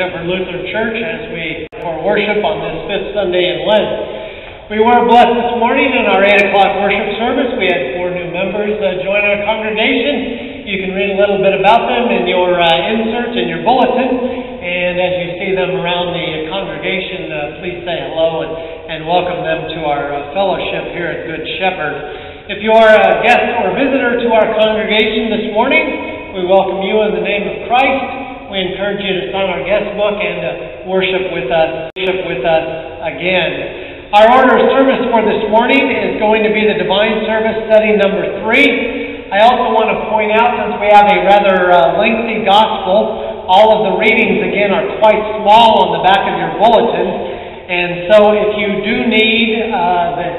Shepherd Lutheran Church as we for worship on this fifth Sunday in Lent. We were blessed this morning in our 8 o'clock worship service. We had 4 new members join our congregation. You can read a little bit about them in your insert in your bulletin. And as you see them around the congregation, please say hello and welcome them to our fellowship here at Good Shepherd. If you are a guest or visitor to our congregation this morning, we welcome you in the name of Christ. We encourage you to sign our guest book and worship with us again. Our order of service for this morning is going to be the Divine Service study number 3. I also want to point out, since we have a rather lengthy gospel, all of the readings again are quite small on the back of your bulletin. And so if you do need the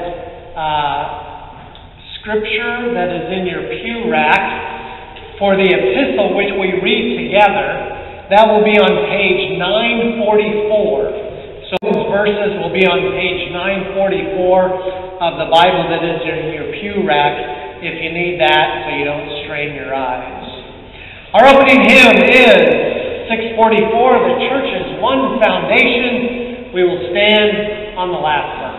scripture that is in your pew rack for the epistle which we read together, that will be on page 944. So those verses will be on page 944 of the Bible that is in your pew rack if you need that so you don't strain your eyes. Our opening hymn is 644, The Church's One Foundation. We will stand on the last verse.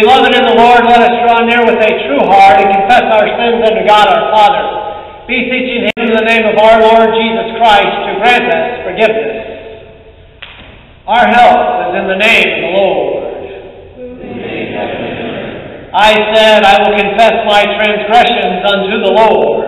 Beloved in the Lord, let us draw near with a true heart and confess our sins unto God our Father, beseeching him in the name of our Lord Jesus Christ to grant us forgiveness. Our help is in the name of the Lord. I said, I will confess my transgressions unto the Lord.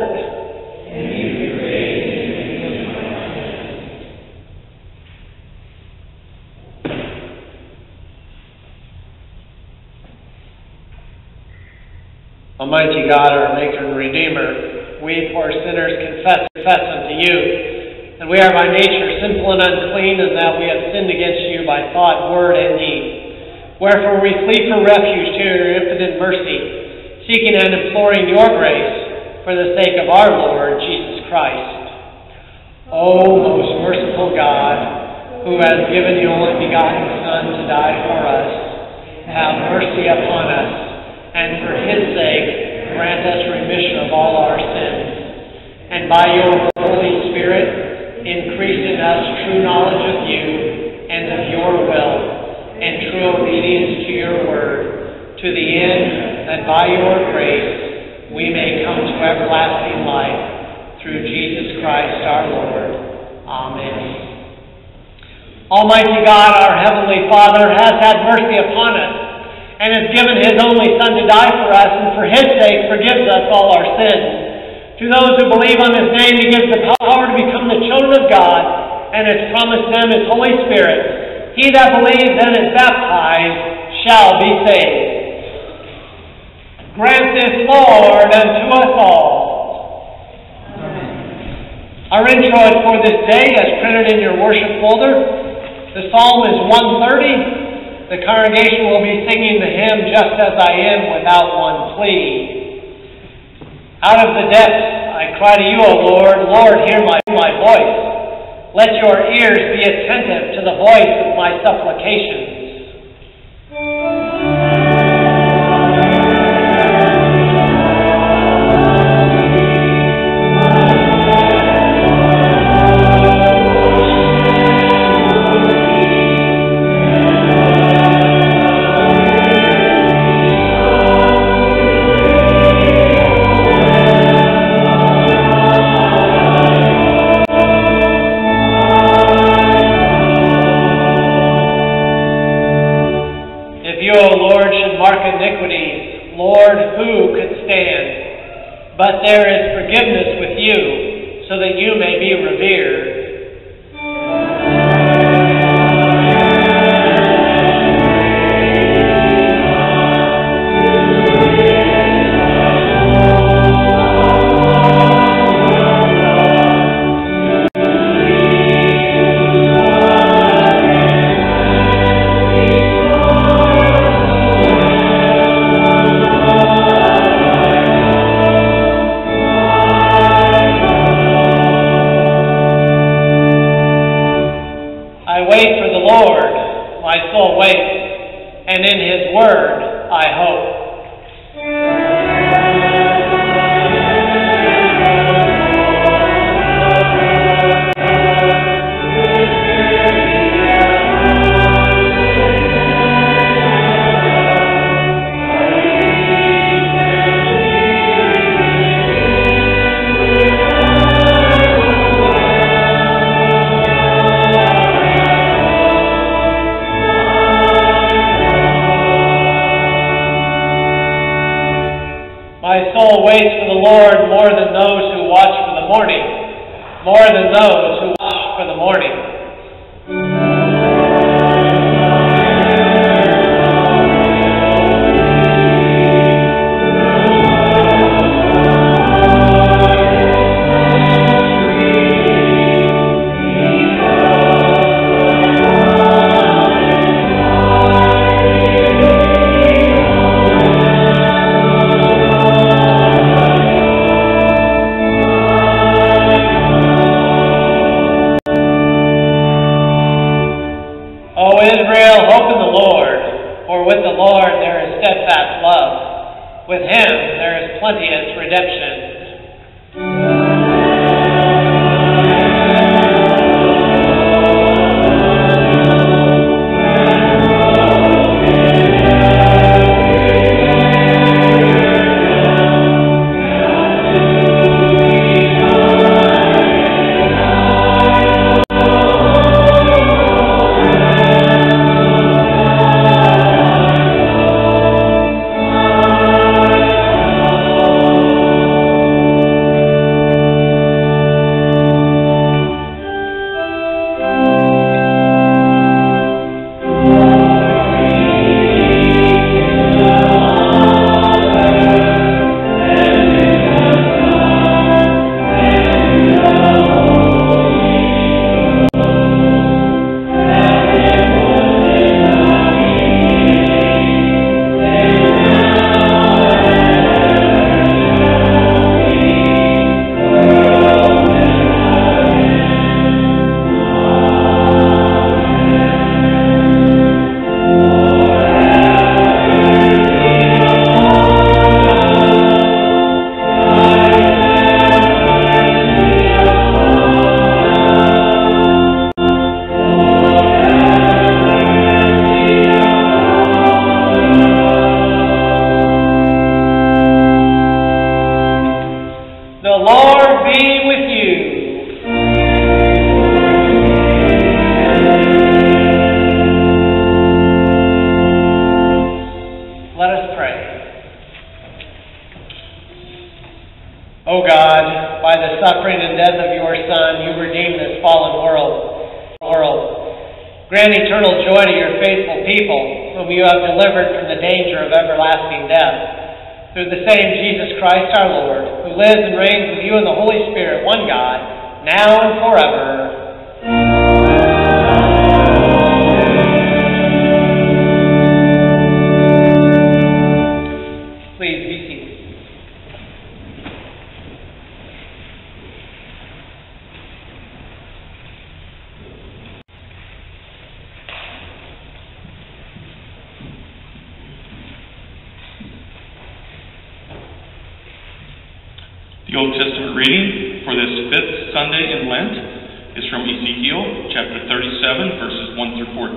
Almighty God, our Maker and Redeemer, we poor sinners confess unto you that we are by nature sinful and unclean, and that we have sinned against you by thought, word, and deed. Wherefore we flee for refuge to your infinite mercy, seeking and imploring your grace for the sake of our Lord Jesus Christ. O most merciful God, who has given your only begotten Son to die for us, have mercy upon us, and for his sake grant us remission of all our sins, and by your Holy Spirit increase in us true knowledge of you and of your will, and true obedience to your word, to the end that by your grace we may come to everlasting life, through Jesus Christ our Lord. Amen. Almighty God, our Heavenly Father, has had mercy upon us, and has given his only Son to die for us, and for his sake forgives us all our sins. To those who believe on his name, he gives the power to become the children of God, and has promised them his Holy Spirit. He that believes and is baptized shall be saved. Grant this, Lord, unto us all. Our introit for this day, as printed in your worship folder, the psalm is 130. The congregation will be singing the hymn, Just As I Am, without one plea. Out of the depths I cry to you, O Lord. Lord, hear my voice. Let your ears be attentive to the voice of my supplications. But there is forgiveness with you, so that you may be revered. And in his word I hope. My soul waits for the Lord more than those who watch for the morning, more than those who watch for the morning. With him there is plenteous redemption. Let us pray. O God, by the suffering and death of your Son, you redeemed this fallen world. Grant eternal joy to your faithful people, whom you have delivered from the danger of everlasting death. Through the same Jesus Christ our Lord, who lives and reigns with you in the Holy Spirit, one God, now and forever. Please be seated. The Old Testament reading for this fifth Sunday in Lent is from Ezekiel chapter 37, verses 1 through 14.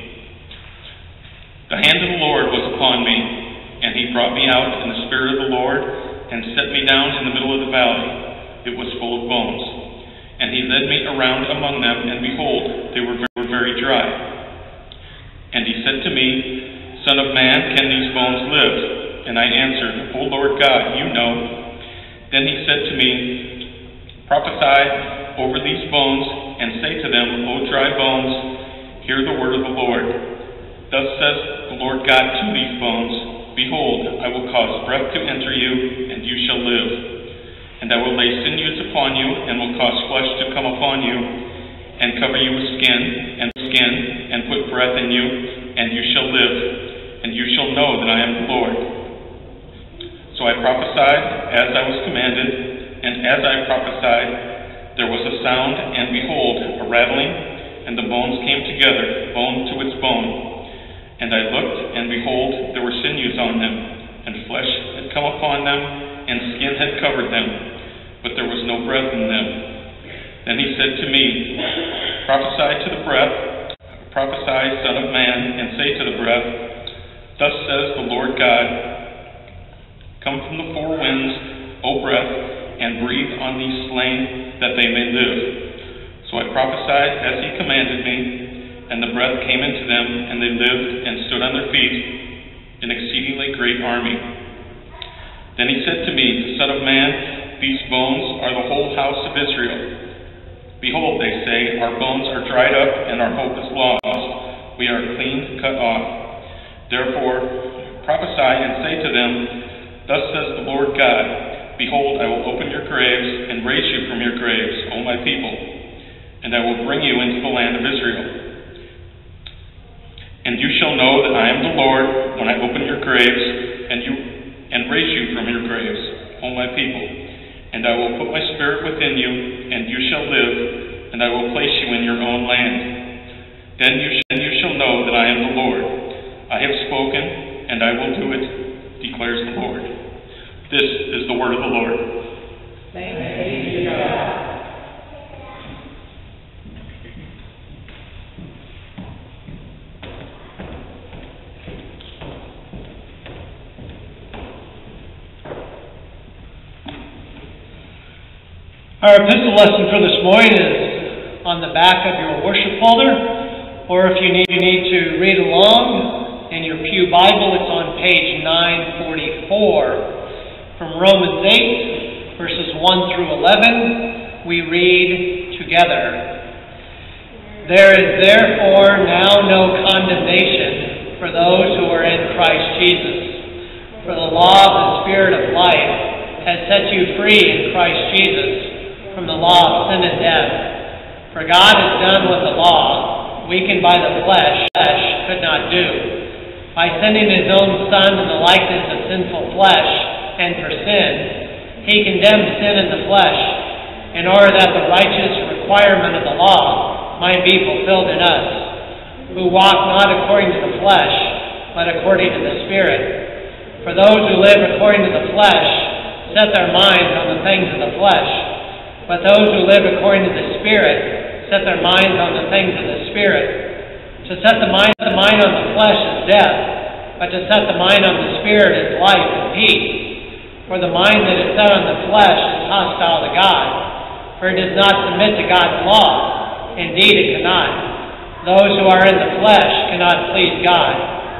The hand of the Lord was upon me, and he brought me out in the spirit of the Lord, and set me down in the middle of the valley. It was full of bones. And he led me around among them, and behold, they were very dry. And he said to me, Son of man, can these bones live? And I answered, O Lord God, you know. Then he said to me, Prophesy over these bones, and say to them, O dry bones, hear the word of the Lord. Thus says the Lord God to these bones, Behold, I will cause breath to enter you, and you shall live. And I will lay sinews upon you, and will cause flesh to come upon you, and cover you with skin, and put breath in you, and you shall live, and you shall know that I am the Lord. So I prophesied as I was commanded, and as I prophesied, there was a sound, and behold, a rattling, and the bones came together, bone to its bone. And I looked, and behold, there were sinews on them, and flesh had come upon them, and skin had covered them, but there was no breath in them. Then he said to me, Prophesy to the breath, prophesy, Son of man, and say to the breath, Thus says the Lord God, Come from the four winds, O breath, and breathe on these slain, that they may live. So I prophesied as he commanded me, and the breath came into them, and they lived and stood on their feet, an exceedingly great army. Then he said to me, Son of man, these bones are the whole house of Israel. Behold, they say, Our bones are dried up, and our hope is lost. We are clean cut off. Therefore, prophesy and say to them, Thus says the Lord God, Behold, I will open your graves and raise you from your graves, O my people, and I will bring you into the land of Israel. And you shall know that I am the Lord when I open your graves and raise you from your graves, O my people. And I will put my spirit within you, and you shall live, and I will place you in your own land. Then you shall know that I am the Lord. I have spoken, and I will do it, declares the Lord. This is the word of the Lord. Thanks be to God. Our epistle lesson for this morning is on the back of your worship folder, or if you need to read along in your pew Bible, it's on page 944. From Romans 8, verses 1 through 11, we read together. There is therefore now no condemnation for those who are in Christ Jesus. For the law of the Spirit of life has set you free in Christ Jesus from the law of sin and death. For God has done what the law, weakened by the flesh, could not do. By sending his own Son in the likeness of sinful flesh, and for sin, he condemned sin in the flesh, in order that the righteous requirement of the law might be fulfilled in us, who walk not according to the flesh, but according to the Spirit. For those who live according to the flesh set their minds on the things of the flesh, but those who live according to the Spirit set their minds on the things of the Spirit. To set the mind on the flesh is death, but to set the mind on the Spirit is life and peace. For the mind that is set on the flesh is hostile to God, for it does not submit to God's law. Indeed, it cannot. Those who are in the flesh cannot please God.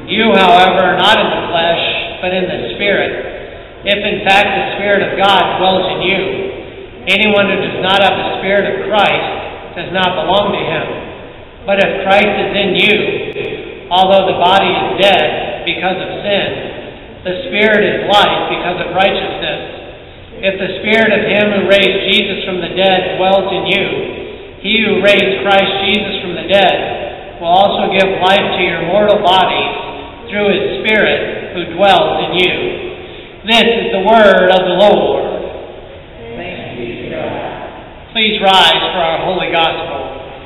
You, however, are not in the flesh, but in the Spirit, if in fact the Spirit of God dwells in you. Anyone who does not have the Spirit of Christ does not belong to him. But if Christ is in you, although the body is dead because of sin, the Spirit is life because of righteousness. If the Spirit of him who raised Jesus from the dead dwells in you, he who raised Christ Jesus from the dead will also give life to your mortal bodies through his Spirit who dwells in you. This is the word of the Lord. Thanks be to God. Please rise for our holy gospel.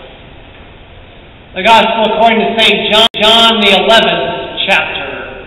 The gospel according to St. John, the 11th chapter.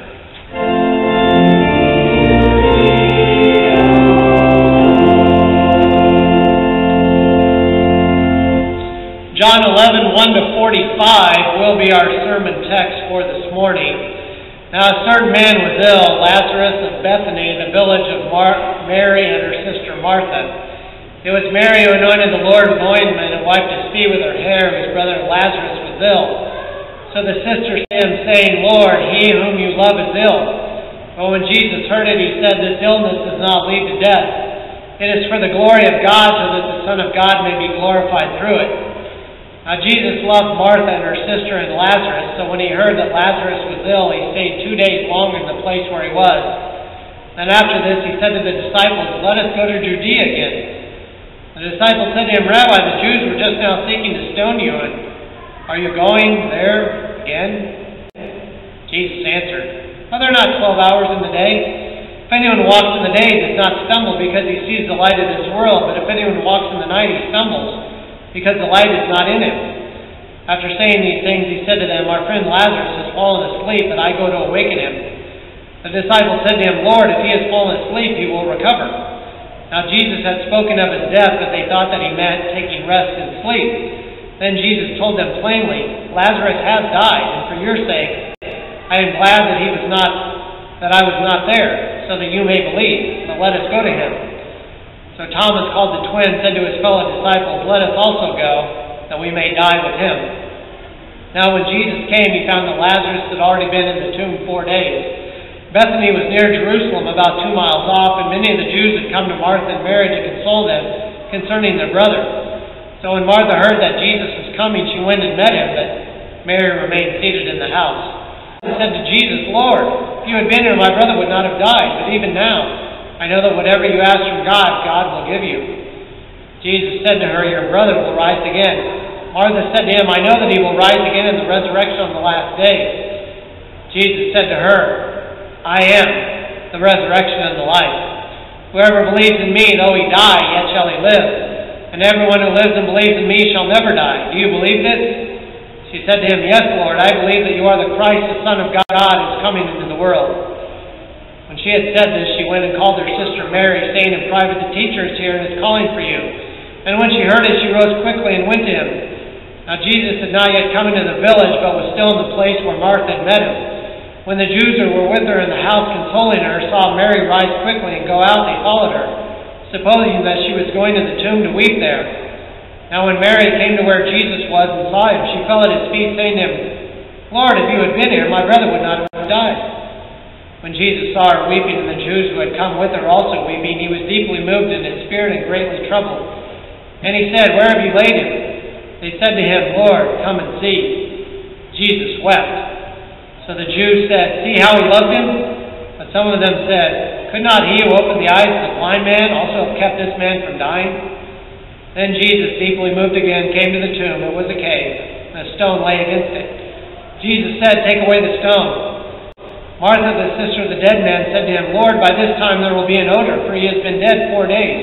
John 11, 1-45 will be our sermon text for this morning. Now a certain man was ill, Lazarus of Bethany, the village of Mary and her sister Martha. It was Mary who anointed the Lord with ointment and wiped his feet with her hair, whose brother Lazarus was ill. So the sisters said to him, saying, Lord, he whom you love is ill. But when Jesus heard it, he said, This illness does not lead to death. It is for the glory of God, so that the Son of God may be glorified through it. Now Jesus loved Martha and her sister and Lazarus, so when he heard that Lazarus was ill, he stayed 2 days longer in the place where he was. Then after this he said to the disciples, Let us go to Judea again. The disciples said to him, Rabbi, the Jews were just now seeking to stone you, and are you going there again? Jesus answered, Are there not 12 hours in the day? If anyone walks in the day, he does not stumble because he sees the light of this world, but if anyone walks in the night, he stumbles, because the light is not in him. After saying these things, he said to them, Our friend Lazarus has fallen asleep, and I go to awaken him. The disciples said to him, Lord, if he has fallen asleep, he will recover. Now Jesus had spoken of his death, but they thought that he meant taking rest and sleep. Then Jesus told them plainly, Lazarus has died, and for your sake, I am glad that I was not there, so that you may believe. But let us go to him. So Thomas, called the twin, said to his fellow disciples, Let us also go, that we may die with him. Now when Jesus came, he found that Lazarus had already been in the tomb 4 days. Bethany was near Jerusalem, about 2 miles off, and many of the Jews had come to Martha and Mary to console them concerning their brother. So when Martha heard that Jesus was coming, she went and met him, but Mary remained seated in the house. She said to Jesus, Lord, if you had been here, my brother would not have died, but even now, I know that whatever you ask from God, God will give you. Jesus said to her, Your brother will rise again. Martha said to him, I know that he will rise again in the resurrection on the last day. Jesus said to her, I am the resurrection and the life. Whoever believes in me, though he die, yet shall he live. And everyone who lives and believes in me shall never die. Do you believe this? She said to him, Yes, Lord, I believe that you are the Christ, the Son of God, who is coming into the world. When she had said this, she went and called her sister Mary, saying in private, The teacher is here and is calling for you. And when she heard it, she rose quickly and went to him. Now Jesus had not yet come into the village, but was still in the place where Martha had met him. When the Jews who were with her in the house consoling her saw Mary rise quickly and go out, they followed her, supposing that she was going to the tomb to weep there. Now when Mary came to where Jesus was and saw him, she fell at his feet, saying to him, Lord, if you had been here, my brother would not have died. When Jesus saw her weeping, and the Jews who had come with her also weeping, he was deeply moved in his spirit and greatly troubled. And he said, Where have you laid him? They said to him, Lord, come and see. Jesus wept. So the Jews said, See how he loved him? But some of them said, Could not he who opened the eyes of the blind man also have kept this man from dying? Then Jesus, deeply moved again, came to the tomb. It was a cave, and a stone lay against it. Jesus said, Take away the stone. Martha, the sister of the dead man, said to him, Lord, by this time there will be an odor, for he has been dead 4 days.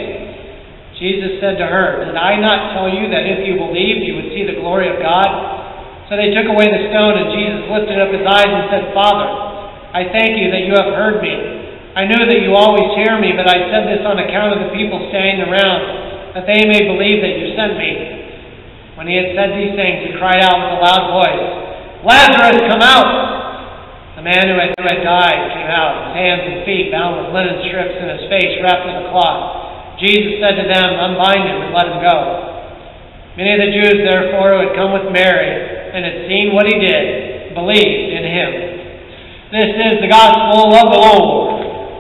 Jesus said to her, Did I not tell you that if you believed, you would see the glory of God? So they took away the stone, and Jesus lifted up his eyes and said, Father, I thank you that you have heard me. I knew that you always hear me, but I said this on account of the people standing around, that they may believe that you sent me. When he had said these things, he cried out with a loud voice, Lazarus, come out! The man who had died came out, his hands and feet bound with linen strips, and his face wrapped with a cloth. Jesus said to them, Unbind him and let him go. Many of the Jews, therefore, who had come with Mary and had seen what he did, believed in him. This is the gospel of the Lord.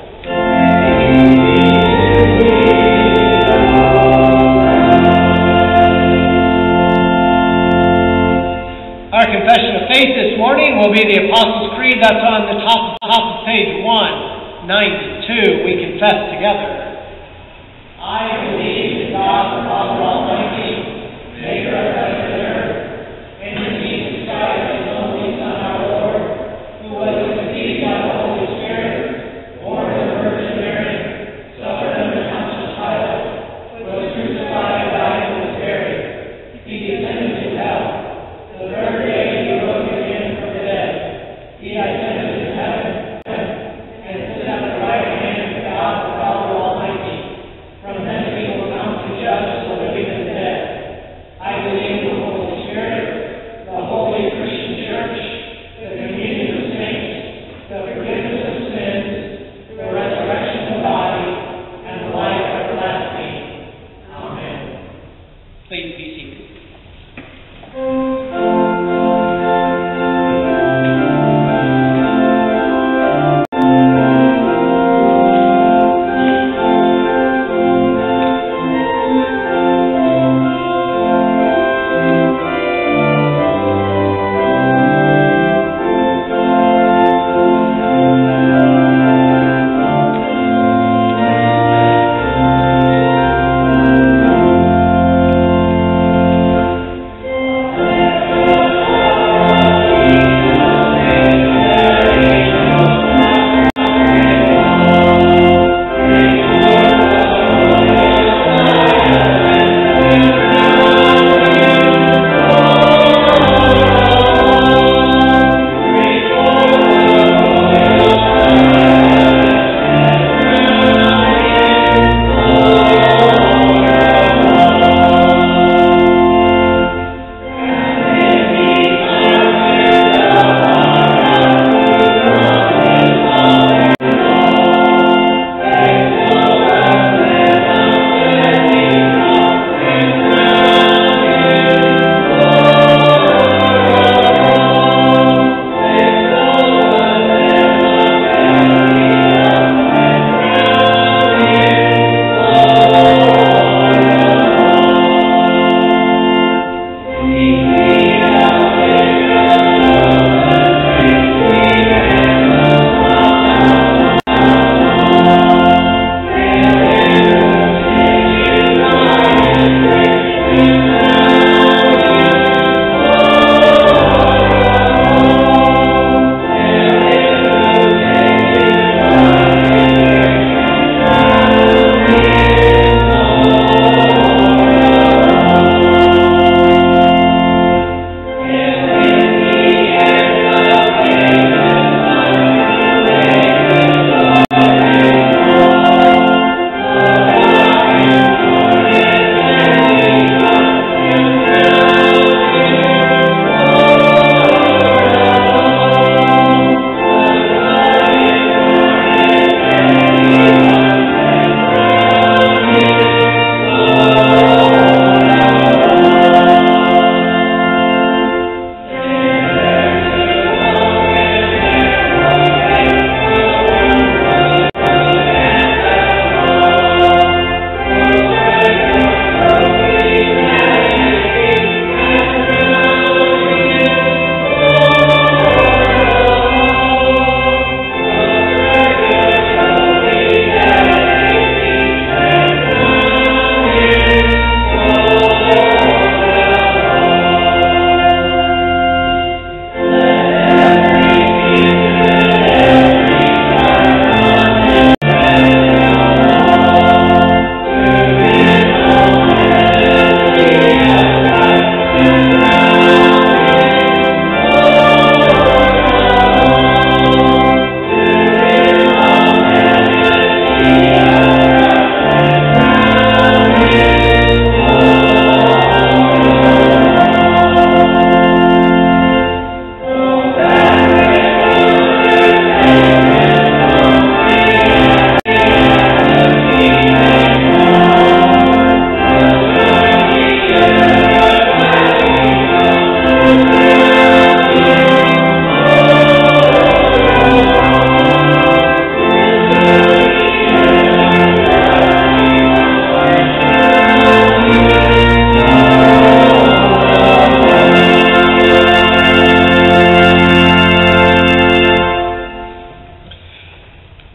Our confession of faith this morning will be the Apostles' Creed. That's on the top of page 192. We confess together. I believe in God the Father Almighty, maker of heaven and earth, and in Jesus Christ, his only Son, our Lord, who was conceived by the Holy Spirit, born of the Virgin Mary, suffered under Pontius Pilate, was crucified, died, and was buried. He descended to hell. The third day he rose again from the dead. He ascended to heaven, and sits at the right hand of God the Father Almighty. From thence he will come to judge the living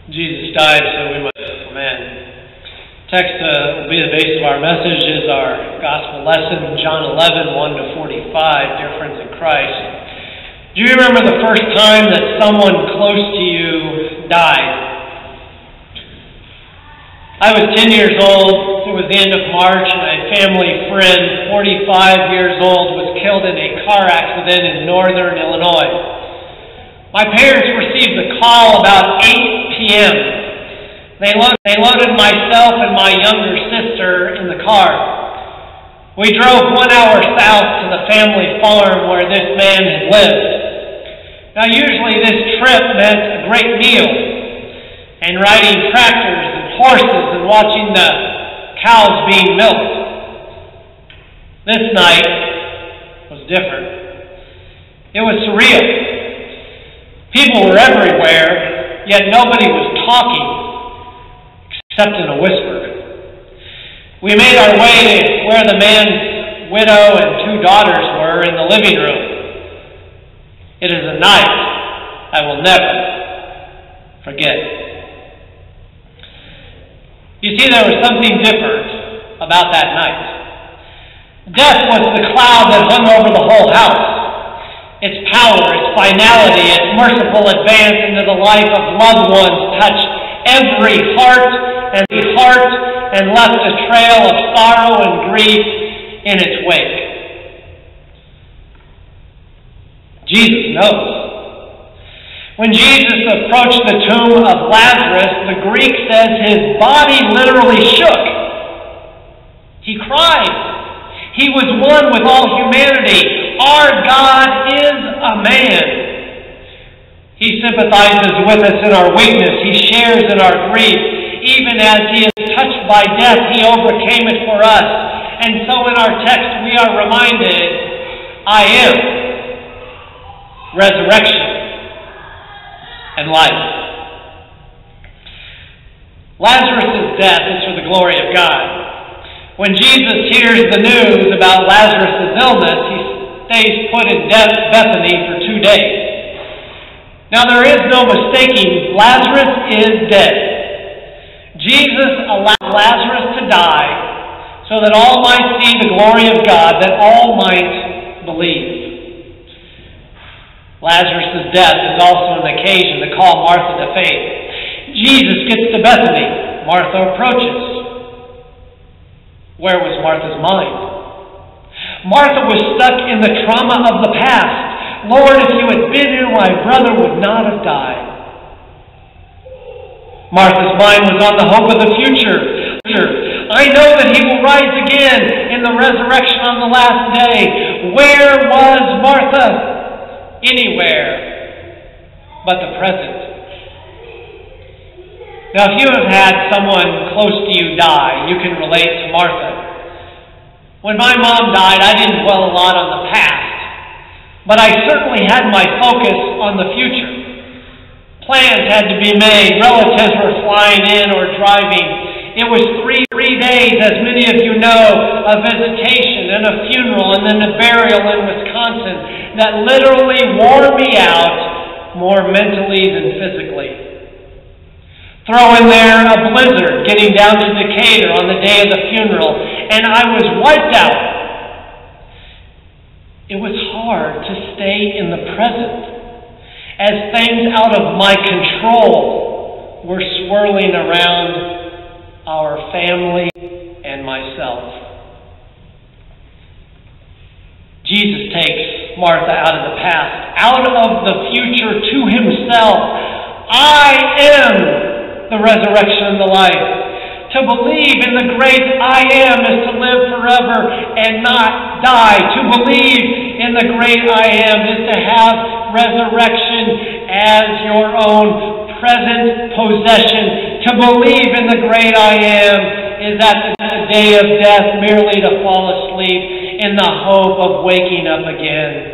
Jesus died, so we must. Amen. Text will be the base of our message is our gospel lesson, John 11, 1 to 45, Dear friends in Christ. Do you remember the first time that someone close to you died? I was 10 years old. It was the end of March. My family friend, 45 years old, was killed in a car accident in northern Illinois. My parents received the call about 8 p.m. They loaded myself and my younger sister in the car. We drove 1 hour south to the family farm where this man had lived. Now, usually this trip meant a great meal and riding tractors and horses and watching the cows being milked. This night was different. It was surreal. People were everywhere, yet nobody was talking, except in a whisper. We made our way to where the man's widow and 2 daughters were in the living room. It is a night I will never forget. You see, there was something different about that night. Death was the cloud that hung over the whole house. Its power, its finality, its merciful advance into the life of loved ones touched every heart and left a trail of sorrow and grief in its wake. Jesus knows. When Jesus approached the tomb of Lazarus, the Greek says his body literally shook. He cried. He was one with all humanity. Our God is a man. He sympathizes with us in our weakness. He shares in our grief. Even as he is touched by death, he overcame it for us. And so in our text we are reminded, I am resurrection and life. Lazarus' death is for the glory of God. When Jesus hears the news about Lazarus' illness, he stays put in Bethany for 2 days. Now there is no mistaking, Lazarus is dead. Jesus allowed Lazarus to die so that all might see the glory of God, that all might believe. Lazarus' death is also an occasion to call Martha to faith. Jesus gets to Bethany. Martha approaches. Where was Martha's mind? Martha was stuck in the trauma of the past. Lord, if you had been here, my brother would not have died. Martha's mind was on the hope of the future. I know that he will rise again in the resurrection on the last day. Where was Martha? Anywhere but the present. Now, if you have had someone close to you die, you can relate to Martha. When my mom died, I didn't dwell a lot on the past, but I certainly had my focus on the future. Plans had to be made. Relatives were flying in or driving. It was three days, as many of you know, a visitation and a funeral and then a burial in Wisconsin that literally wore me out more mentally than physically. Throw in there a blizzard getting down to Decatur on the day of the funeral, and I was wiped out. It was hard to stay in the present as things out of my control were swirling around our family and myself. Jesus takes Martha out of the past, out of the future to himself. I am the resurrection and the life. To believe in the great I am is to live forever and not die. To believe in the great I am is to have resurrection as your own present possession. To believe in the great I am is at the day of death merely to fall asleep in the hope of waking up again.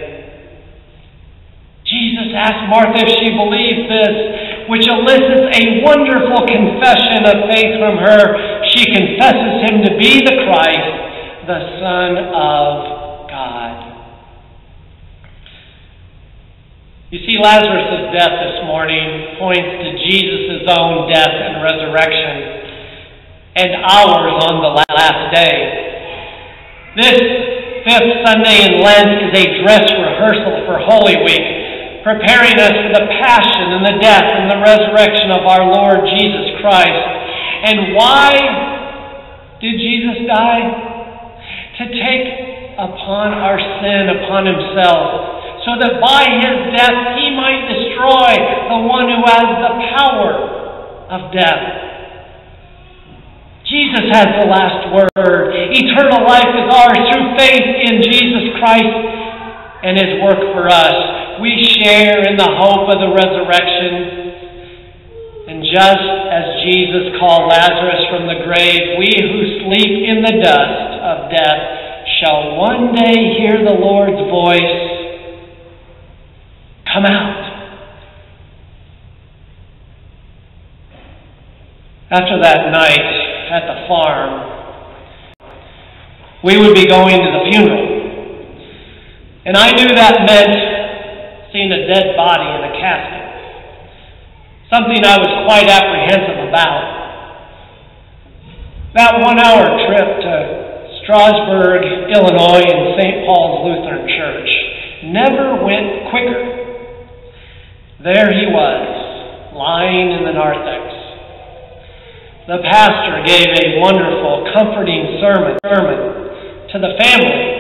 Jesus asked Martha if she believed this, which elicits a wonderful confession of faith from her. She confesses him to be the Christ, the Son of God. You see, Lazarus' death this morning points to Jesus' own death and resurrection, and ours on the last day. This fifth Sunday in Lent is a dress rehearsal for Holy Week, preparing us for the passion and the death and the resurrection of our Lord Jesus Christ. And why did Jesus die? To take upon our sin upon himself, so that by his death he might destroy the one who has the power of death. Jesus has the last word. Eternal life is ours through faith in Jesus Christ and his work for us. We share in the hope of the resurrection. And just as Jesus called Lazarus from the grave, we who sleep in the dust of death shall one day hear the Lord's voice, "Come out." After that night at the farm, we would be going to the funeral. And I knew that meant seeing a dead body in a casket. Something I was quite apprehensive about. That 1-hour trip to Strasburg, Illinois, and St. Paul's Lutheran Church never went quicker. There he was, lying in the narthex. The pastor gave a wonderful, comforting sermon to the family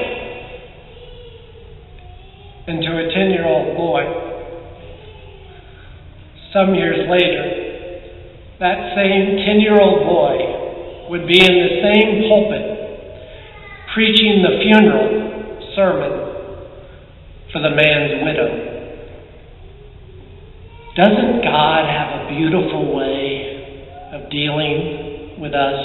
and to a 10-year-old boy. Some years later, that same 10-year-old boy would be in the same pulpit preaching the funeral sermon for the man's widow. Doesn't God have a beautiful way of dealing with us?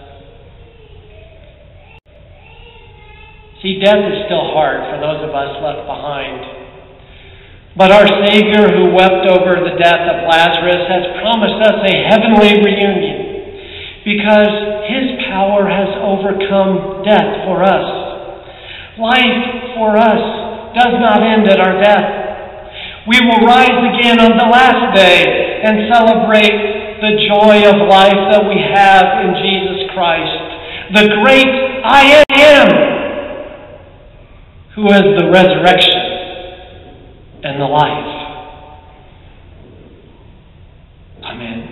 See, death is still hard for those of us left behind. But our Savior, who wept over the death of Lazarus, has promised us a heavenly reunion, because his power has overcome death for us. Life for us does not end at our death. We will rise again on the last day and celebrate the joy of life that we have in Jesus Christ, the great I Am, who is the resurrection and the life. Amen.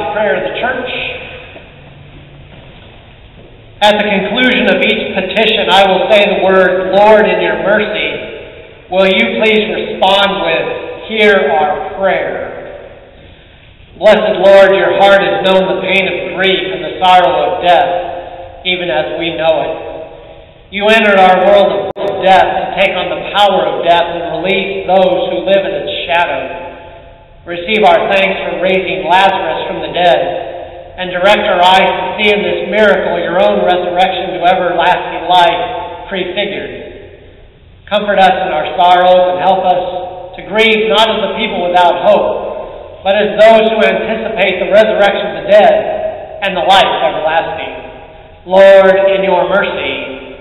the prayer of the church. At the conclusion of each petition, I will say the word, Lord, in your mercy. Will you please respond with, hear our prayer. Blessed Lord, your heart has known the pain of grief and the sorrow of death, even as we know it. You entered our world of death to take on the power of death and release those who live in its shadow. Receive our thanks for raising Lazarus from the dead, and direct our eyes to see in this miracle your own resurrection to everlasting life prefigured. Comfort us in our sorrows and help us to grieve not as a people without hope, but as those who anticipate the resurrection of the dead and the life everlasting. Lord, in your mercy.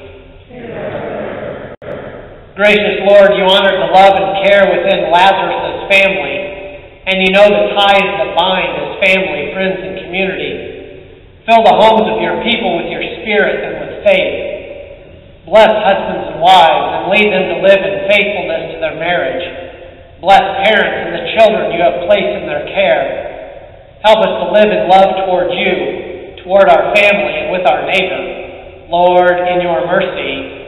Gracious Lord, you honored the love and care within Lazarus' family, and you know the ties that bind his family, friends, and community. Fill the homes of your people with your spirit and with faith. Bless husbands and wives and lead them to live in faithfulness to their marriage. Bless parents and the children you have placed in their care. Help us to live in love toward you, toward our family, and with our neighbor. Lord, in your mercy.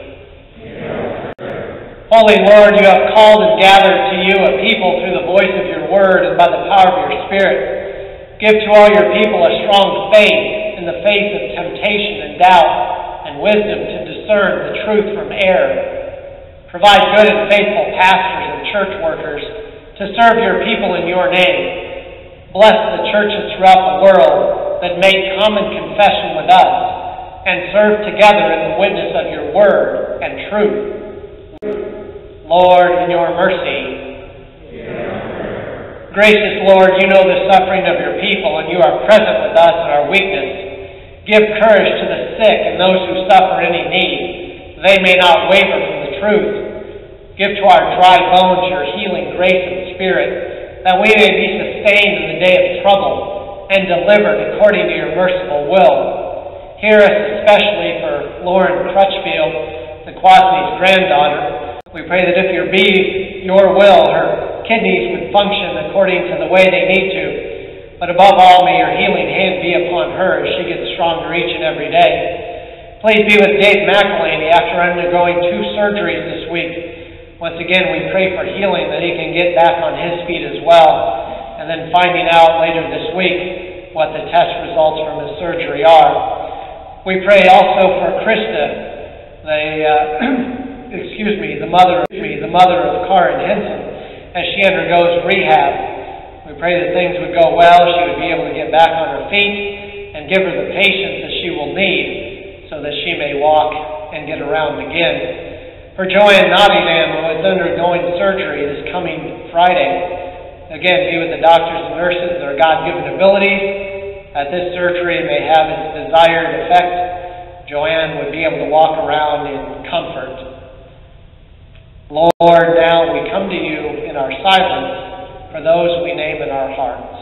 Holy Lord, you have called and gathered to you a people through the voice of your word and by the power of your Spirit. Give to all your people a strong faith in the face of temptation and doubt, and wisdom to discern the truth from error. Provide good and faithful pastors and church workers to serve your people in your name. Bless the churches throughout the world that make common confession with us and serve together in the witness of your word and truth. Lord, in your mercy. Gracious Lord, you know the suffering of your people, and you are present with us in our weakness. Give courage to the sick and those who suffer any need. They may not waver from the truth. Give to our dry bones your healing grace and spirit, that we may be sustained in the day of trouble and delivered according to your merciful will. Hear us especially for Lauren Crutchfield, the Quasney's granddaughter. We pray that if it be your will, her kidneys would function according to the way they need to. But above all, may your healing hand be upon her as she gets stronger each and every day. Please be with Dave McElhaney after undergoing 2 surgeries this week. Once again, we pray for healing, that he can get back on his feet as well. And then finding out later this week what the test results from his surgery are. We pray also for Krista, the mother of Karin Henson, as she undergoes rehab. We pray that things would go well, she would be able to get back on her feet, and give her the patience that she will need so that she may walk and get around again. For Joanne Navivan, who is undergoing surgery this coming Friday, again, be with the doctors and nurses, their God-given abilities, that this surgery may have its desired effect. Joanne would be able to walk around in comfort. Lord, now we come to you in our silence for those we name in our hearts.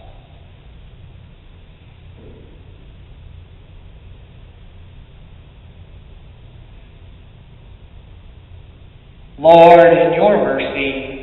Lord, in your mercy.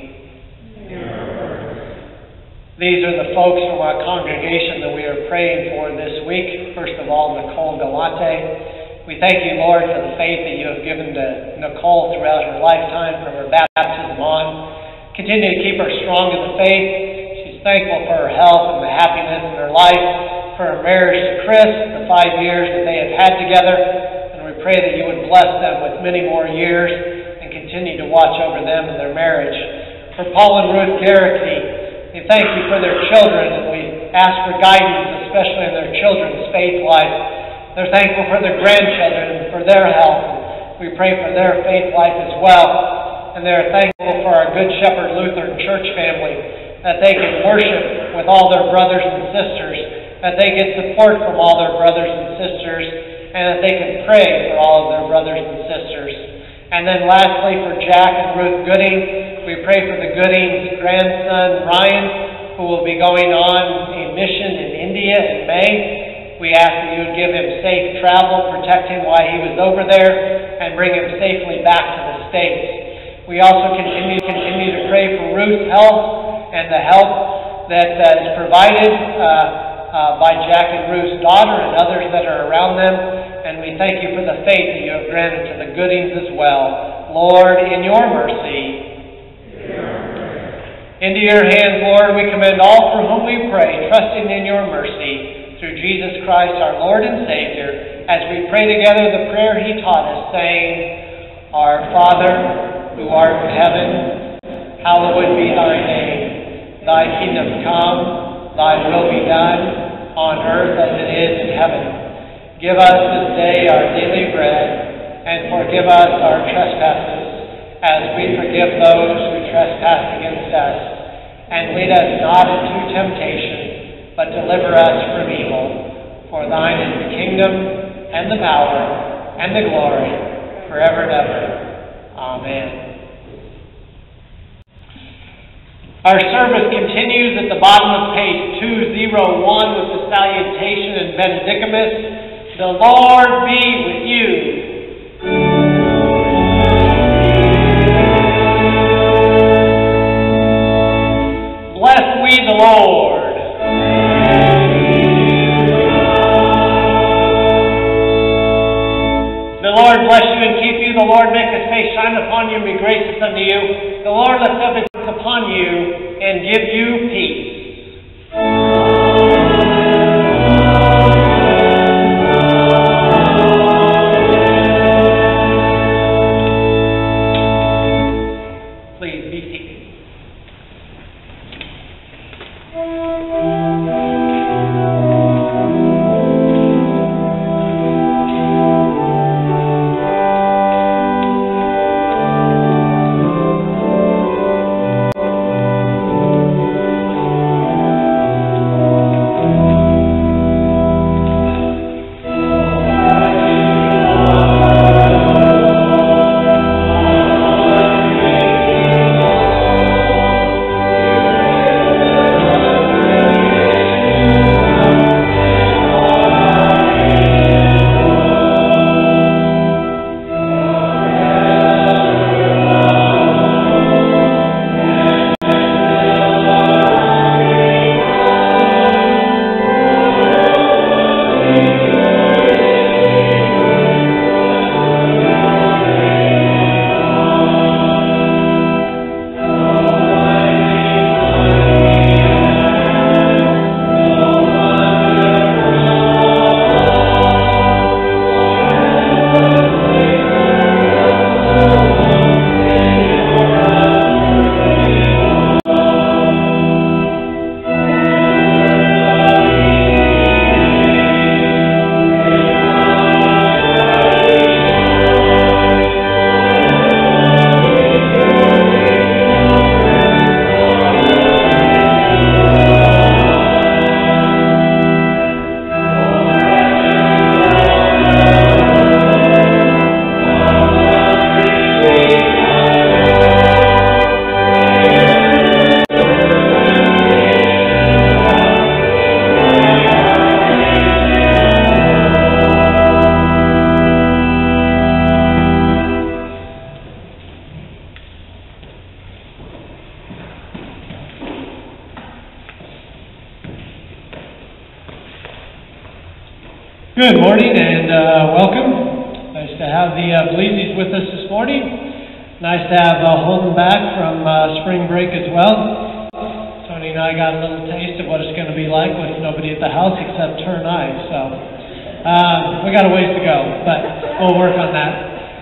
These are the folks from our congregation that we are praying for this week. First of all, Nicole Galante. We thank you, Lord, for the faith that you have given to Nicole throughout her lifetime, from her baptism on. Continue to keep her strong in the faith. She's thankful for her health and the happiness in her life, for her marriage to Chris, the 5 years that they have had together. And we pray that you would bless them with many more years and continue to watch over them and their marriage. For Paul and Ruth Garrity, we thank you for their children, and we ask for guidance, especially in their children's faith life. They're thankful for their grandchildren and for their health. We pray for their faith life as well. And they're thankful for our Good Shepherd Lutheran Church family, that they can worship with all their brothers and sisters, that they get support from all their brothers and sisters, and that they can pray for all of their brothers and sisters. And then lastly, for Jack and Ruth Gooding, we pray for the Goodings' grandson, Ryan, who will be going on a mission in India in May. We ask that you would give him safe travel, protect him while he was over there, and bring him safely back to the States. We also continue to pray for Ruth's health and the help that is provided by Jack and Ruth's daughter and others that are around them. And we thank you for the faith that you have granted to the Goodings as well. Lord, in your mercy, into your hands, Lord, we commend all for whom we pray, trusting in your mercy, through Jesus Christ, our Lord and Savior, as we pray together the prayer he taught us, saying, Our Father, who art in heaven, hallowed be thy name. Thy kingdom come, thy will be done, on earth as it is in heaven. Give us this day our daily bread, and forgive us our trespasses, as we forgive those who trespass against us. And lead us not into temptation, but deliver us from evil. For thine is the kingdom, and the power, and the glory, forever and ever. Amen. Our service continues at the bottom of page 201 with the salutation and benedicamus. The Lord be with you. Bless we the Lord. The Lord bless you and keep you. The Lord make his face shine upon you and be gracious unto you. The Lord lift up his face upon you and give you peace. Good morning and welcome. Nice to have the Bleasies with us this morning. Nice to have Holden back from spring break as well. Tony and I got a little taste of what it's going to be like with nobody at the house except her and I. So we got a ways to go, but we'll work on that.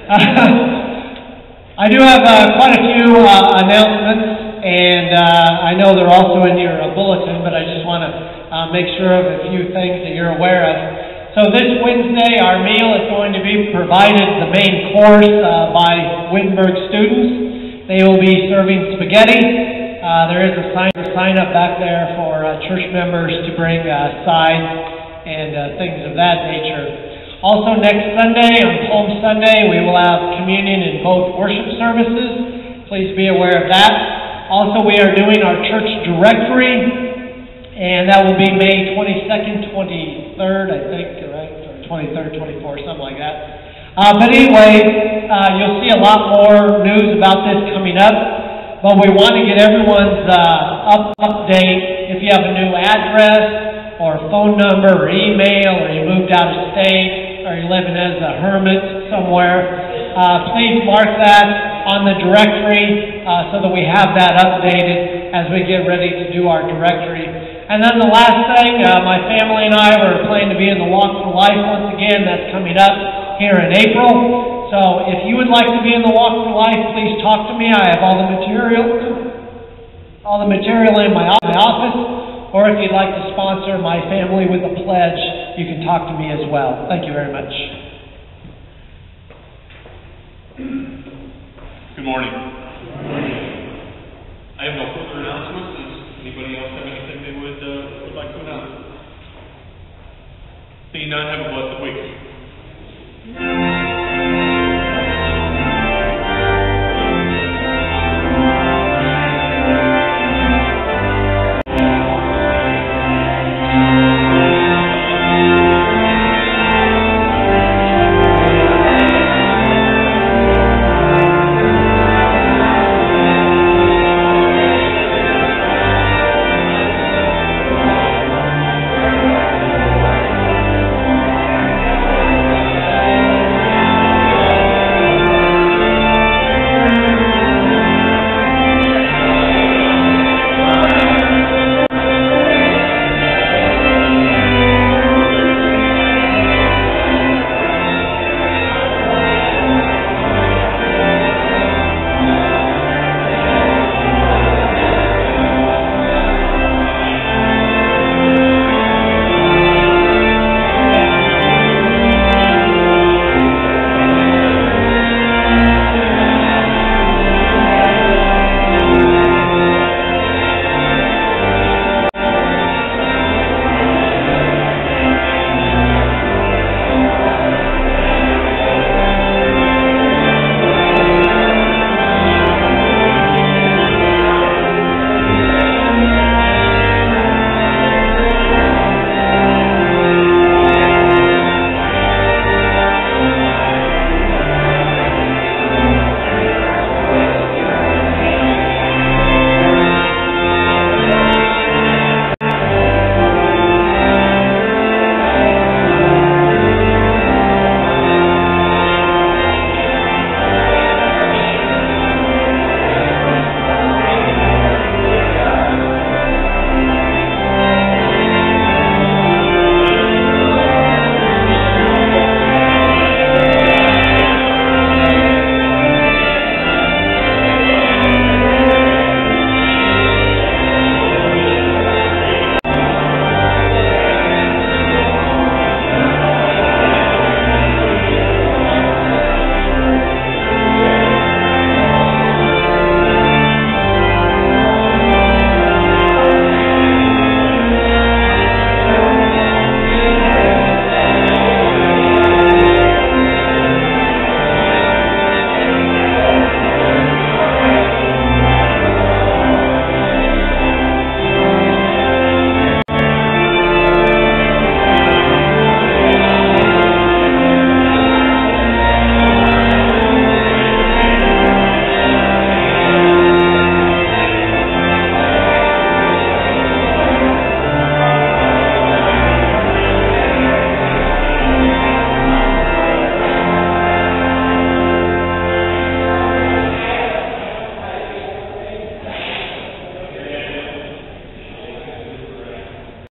I do have quite a few announcements, and I know they're also in your bulletin, but I just want to make sure of a few things that you're aware of. So this Wednesday, our meal is going to be provided, the main course, by Wittenberg students. They will be serving spaghetti. There is a sign up back there for church members to bring sides and things of that nature. Also next Sunday, on Palm Sunday, we will have communion in both worship services. Please be aware of that. Also, we are doing our church directory. And that will be May 22nd, 23rd, I think, right? Or 23rd, 24th, something like that. But anyway, you'll see a lot more news about this coming up. But we want to get everyone's update. If you have a new address or phone number or email, or you moved out of state, or you're living as a hermit somewhere, please mark that on the directory so that we have that updated as we get ready to do our directory. And then the last thing, my family and I were planning to be in the Walk for Life once again. That's coming up here in April. So if you would like to be in the Walk for Life, please talk to me. I have all the material in my office. Or if you'd like to sponsor my family with a pledge, you can talk to me as well. Thank you very much. Good morning. I have no further announcements. Does anybody else have anything they would like to announce? Seeing none, have a blessed week.